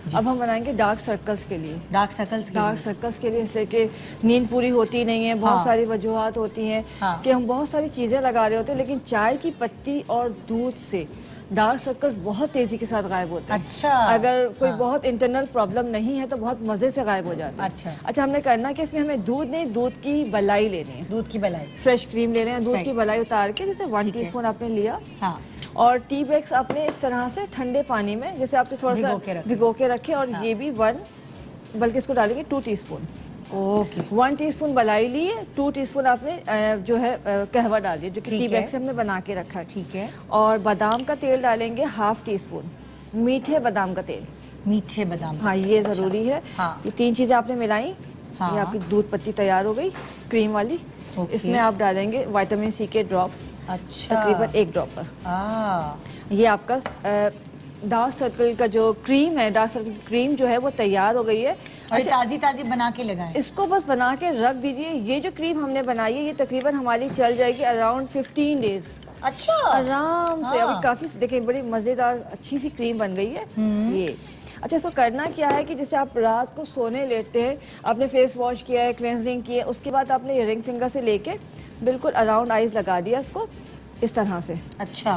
अब हम बनाएंगे डार्क सर्कल्स के लिए। डार्क सर्कल्स के लिए इसलिए कि नींद पूरी होती नहीं है, बहुत सारी वजूहात होती हैं कि हम बहुत सारी चीज़ें लगा रहे होते हैं, लेकिन चाय की पत्ती और दूध से डार्क सर्कल्स बहुत तेजी के साथ गायब होते हैं। अच्छा, अगर कोई बहुत इंटरनल प्रॉब्लम नहीं है तो बहुत मजे से गायब हो जाता है। अच्छा, हमने करना कि इसमें हमें दूध नहीं, दूध की बलाई लेनी है। दूध की बलाई, फ्रेश क्रीम ले रहे हैं, दूध की बलाई उतार के, जैसे 1 टीस्पून आपने लिया। और टी बैग्स अपने इस तरह से ठंडे पानी में, जैसे आपने थोड़ा सा भिगो के रखे, और ये भी 1, बल्कि इसको डालेंगे 2 टीस्पून। ओके, 1 टीस्पून बलाई लिए, 2 टीस्पून आपने जो है कहवा डाल दिया, जो कि टी बैग से हमने बना के रखा है। ठीक है। और बादाम का तेल डालेंगे 1/2 टीस्पून, मीठे बादाम का तेल। मीठे बादाम, हाँ, ये जरूरी है। ये 3 चीजें आपने मिलाई, ये आपकी दूध पत्ती तैयार हो गई क्रीम वाली। इसमें आप डालेंगे विटामिन सी के ड्रॉप्स। अच्छा, तकरीबन 1 ड्रॉप पर। ये आपका डार्क सर्कल का जो क्रीम है, डार्क सर्कल क्रीम जो है वो तैयार हो गई है। अच्छा, ताजी बना के लगाएं। इसको बस बना के रख दीजिए। ये जो क्रीम हमने बनाई है ये तकरीबन हमारी चल जाएगी अराउंड 15 डेज। अच्छा, आराम से। अभी काफी देखिए बड़ी मजेदार अच्छी सी क्रीम बन गई है ये। अच्छा, इसको करना क्या है कि जैसे आप रात को सोने लेटते हैं, आपने फेस वॉश किया है, क्लेंजिंग की है, उसके बाद आपने ये रिंग फिंगर से लेके बिल्कुल अराउंड आइज लगा दिया इसको इस तरह से। अच्छा,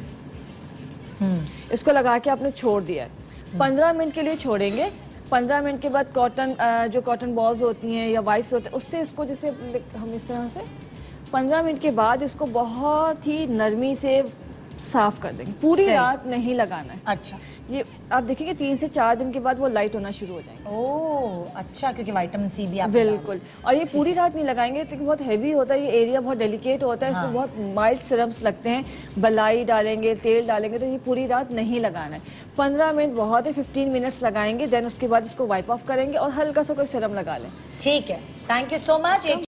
इसको लगा के आपने छोड़ दिया है। 15 मिनट के लिए छोड़ेंगे। 15 मिनट के बाद जो कॉटन बॉल्स होती हैं या वाइप्स होते हैं, उससे इसको जैसे हम इस तरह से 15 मिनट के बाद इसको बहुत ही नरमी से साफ कर देंगे। पूरी रात नहीं लगाना है। अच्छा, ये आप देखेंगे 3 से 4 दिन के बाद वो लाइट होना शुरू हो जाएंगे। ओह, अच्छा, क्योंकि विटामिन सी भी आप बिल्कुल। और ये पूरी रात नहीं लगाएंगे क्योंकि बहुत हैवी होता है, ये एरिया बहुत डेलिकेट होता है। इसमें बहुत माइल्ड सिरम्स लगते हैं, बलाई डालेंगे, तेल डालेंगे, तो ये पूरी रात नहीं लगाना है। 15 मिनट बहुत है, 15 मिनट्स लगाएंगे, देन उसके बाद इसको वाइप ऑफ करेंगे और हल्का सा कोई सिरम लगा लें। ठीक है, थैंक यू सो मच।